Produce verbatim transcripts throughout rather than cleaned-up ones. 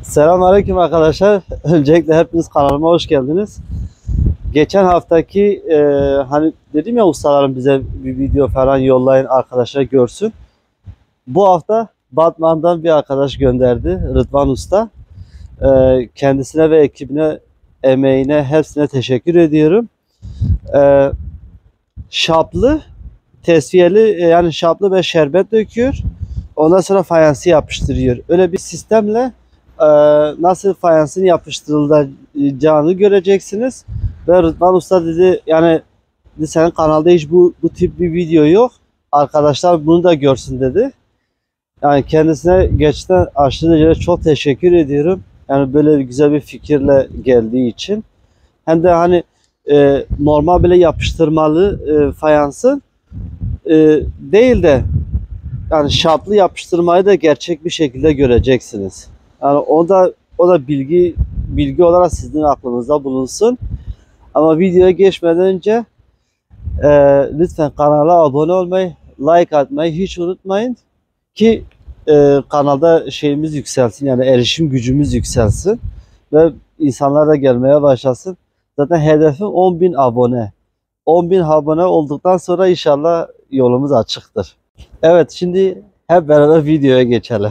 Selamünaleyküm arkadaşlar. Öncelikle hepiniz kanalıma hoş geldiniz. Geçen haftaki e, hani dedim ya ustalarım bize bir video falan yollayın arkadaşlar görsün. Bu hafta Batman'dan bir arkadaş gönderdi, Rıdvan Usta. E, kendisine ve ekibine, emeğine, hepsine teşekkür ediyorum. E, şaplı, tesviyeli yani şaplı ve şerbet döküyor. Ondan sonra fayansı yapıştırıyor. Öyle bir sistemle e, nasıl fayansın yapıştırılacağını göreceksiniz. Ve Rıdvan Usta dedi yani dedi, senin kanalda hiç bu, bu tip bir video yok. Arkadaşlar bunu da görsün dedi. Yani kendisine gerçekten aşırı derecede çok teşekkür ediyorum. Yani böyle bir güzel bir fikirle geldiği için. Hem de hani e, normal böyle yapıştırmalı e, fayansın e, değil de yani şaplı yapıştırmayı da gerçek bir şekilde göreceksiniz. Yani o da o da bilgi bilgi olarak sizin aklınızda bulunsun. Ama videoya geçmeden önce e, lütfen kanala abone olmayı, like atmayı hiç unutmayın ki e, kanalda şeyimiz yükselsin, yani erişim gücümüz yükselsin ve insanlar da gelmeye başlasın. Zaten hedefim on bin abone. on bin abone olduktan sonra inşallah yolumuz açıktır. Evet, şimdi hep beraber videoya geçelim.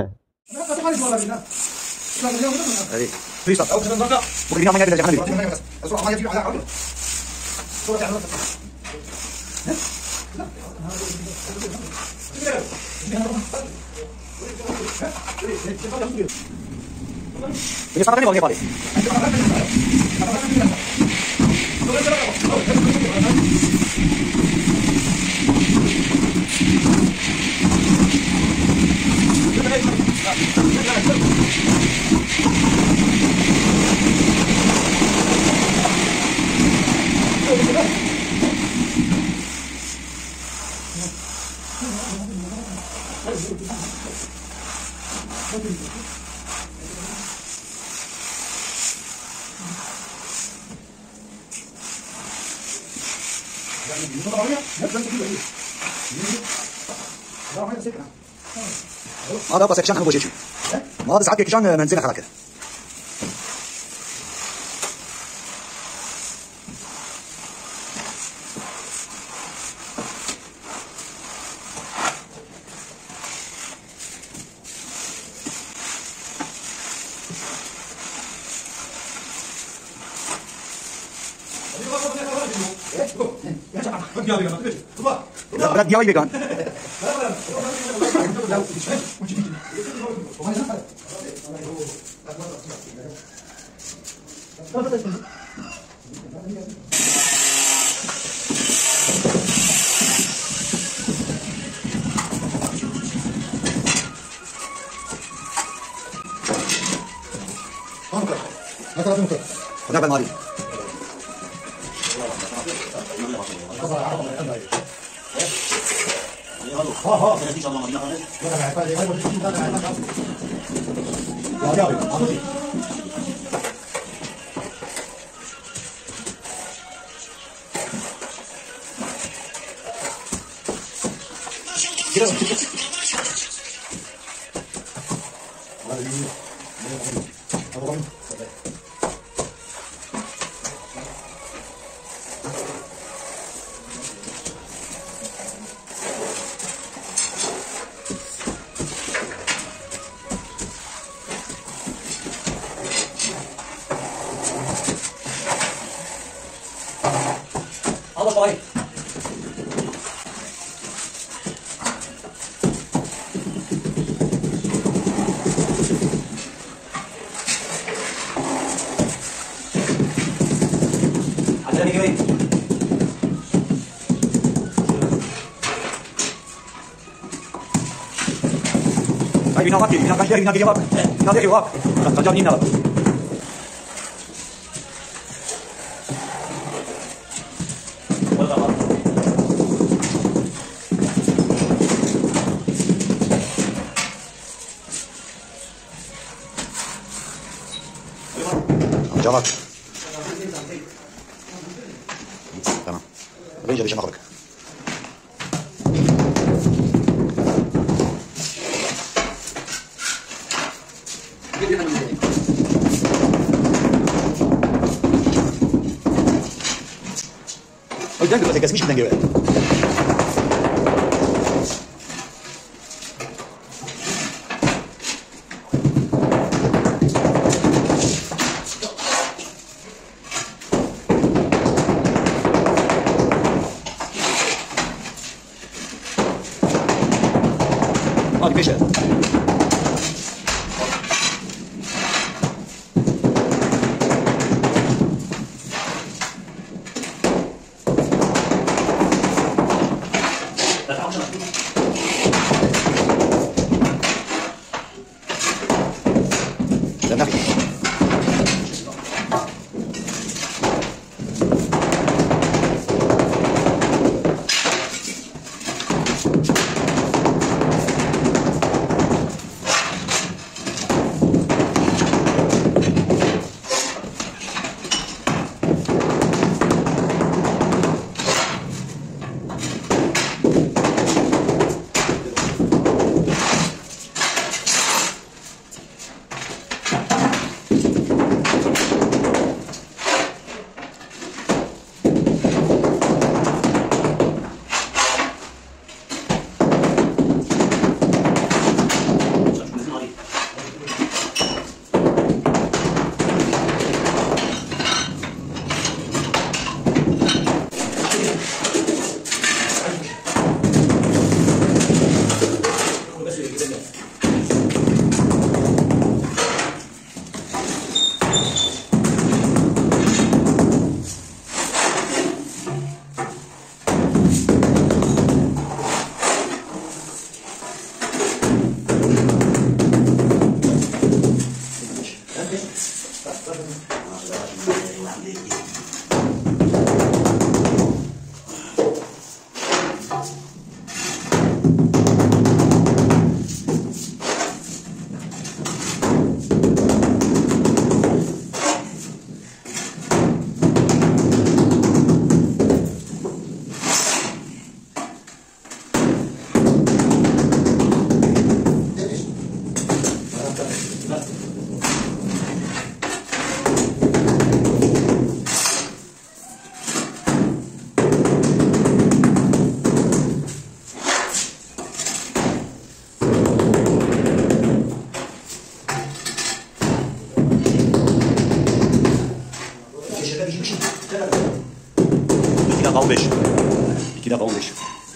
هذا بس كشان انا بوجهي ما هذا ساعات كشان منزل خلاك لا دياي بيكان هذا بالمالي ها ها Allah bay. Ada ni gini. Ay bina bak, bina kaç bina bina bak. Bina diye bak. Kaçan bina bak. Camat. Tamam. Bence dışına bak. Gel O yüzden biraz kesmiş giden gibi. Hadi peşe. Sen ne yapıyorsun? iki defa on beş. iki defa on beş.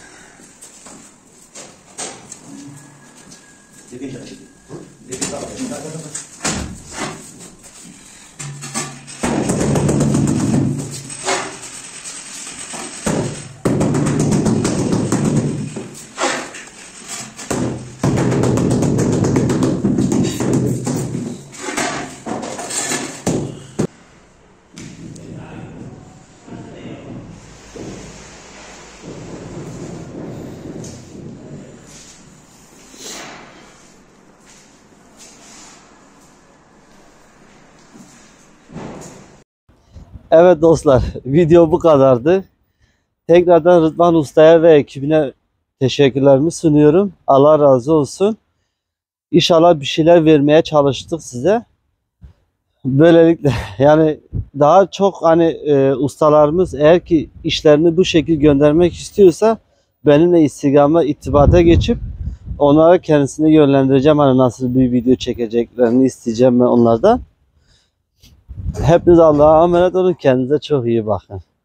Evet dostlar, video bu kadardı. Tekrardan Rıdvan Usta'ya ve ekibine teşekkürlerimi sunuyorum. Allah razı olsun. İnşallah bir şeyler vermeye çalıştık size. Böylelikle yani daha çok hani e, ustalarımız eğer ki işlerini bu şekilde göndermek istiyorsa benimle Instagram'a irtibata geçip onlara kendisini yönlendireceğim. Hani nasıl bir video çekeceklerini isteyeceğim ben onlardan. Hepiniz Allah'a emanet olun. Kendinize çok iyi bakın.